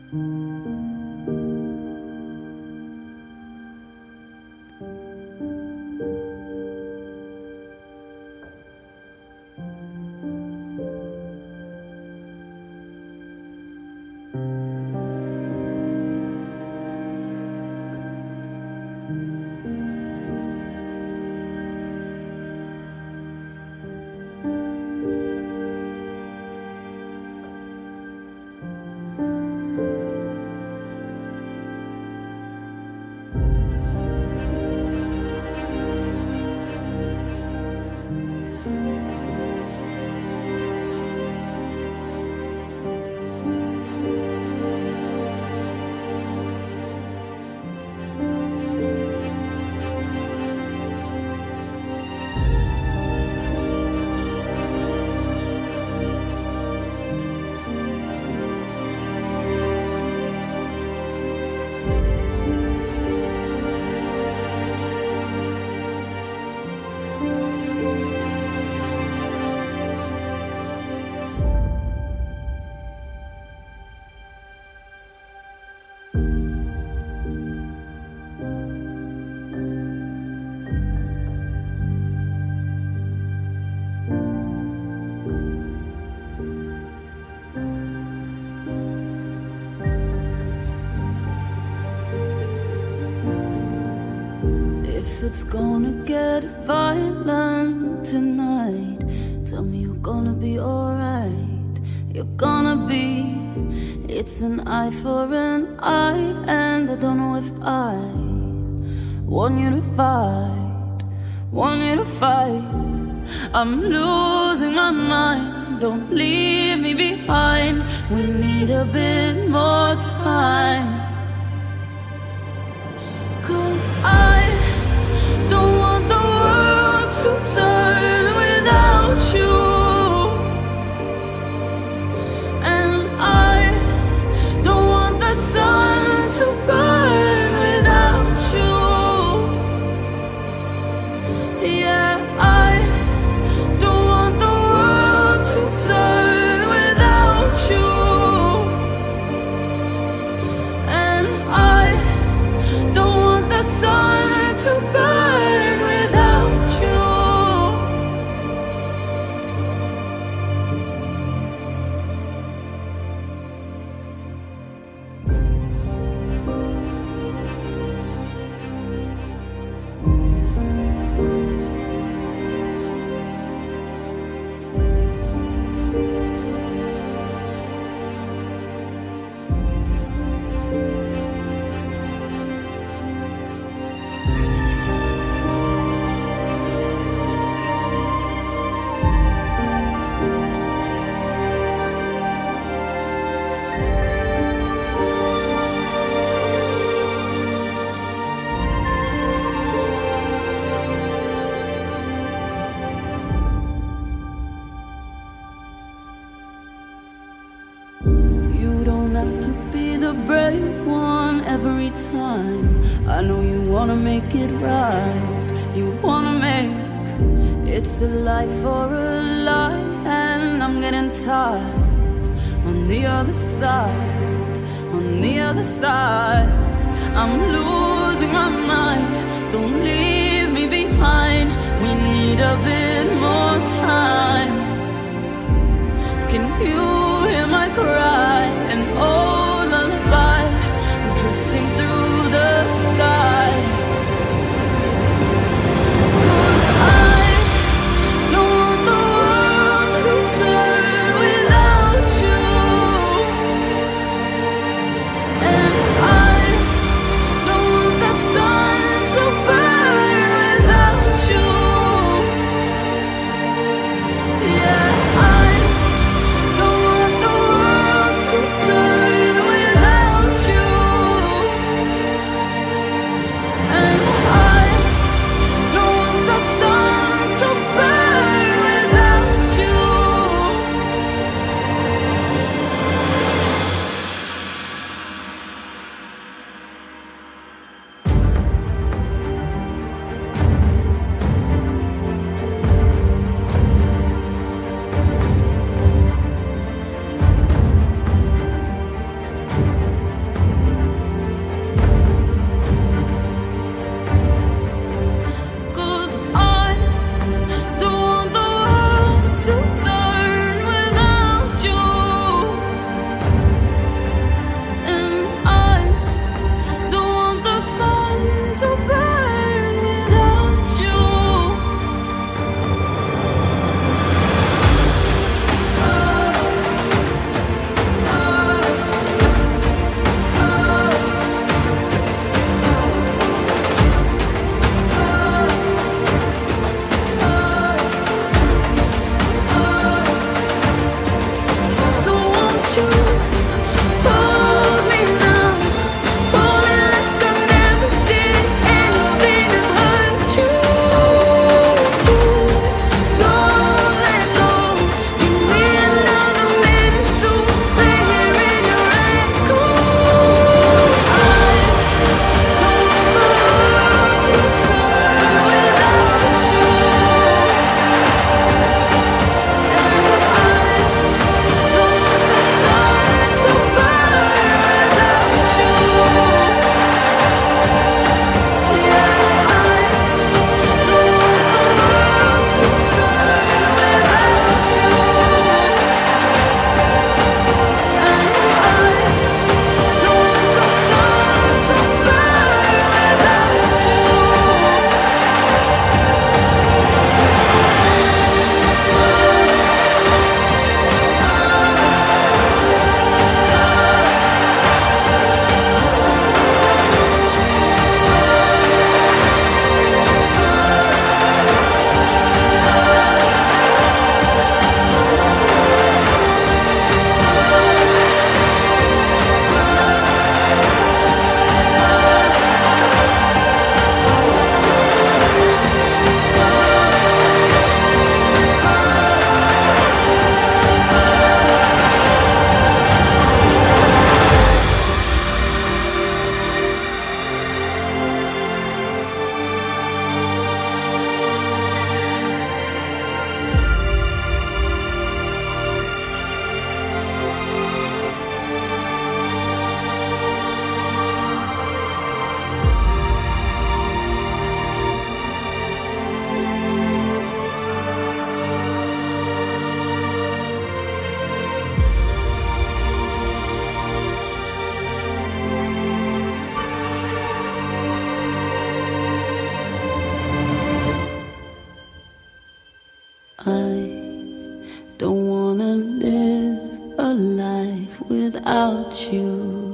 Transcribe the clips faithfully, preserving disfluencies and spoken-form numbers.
If it's gonna get violent tonight, tell me you're gonna be alright. You're gonna be. It's an eye for an eye, and I don't know if I want you to fight, want you to fight. I'm losing my mind, don't leave me behind. We need a bit more time, 'cause I don't want the world to turn without you, and I don't want the sun to burn without you. Yeah, I don't want the world to turn without you, and I don't want the sun to burn without you. You don't have to be the brave one every time. I know you wanna make it right. You wanna make. It's a lie for a lie, and I'm getting tired. On the other side, on the other side, I'm losing my mind. Don't leave me behind. We need a bit more time. Can you hear my cry? An old lullaby drifting through the sky. 'Cause I don't want the world to turn without you, and I don't want the sun to burn without you. Yeah. don't wanna live a life without you.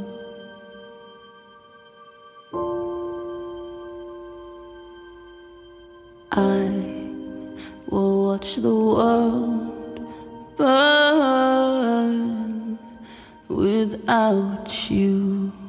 I will watch the world burn without you.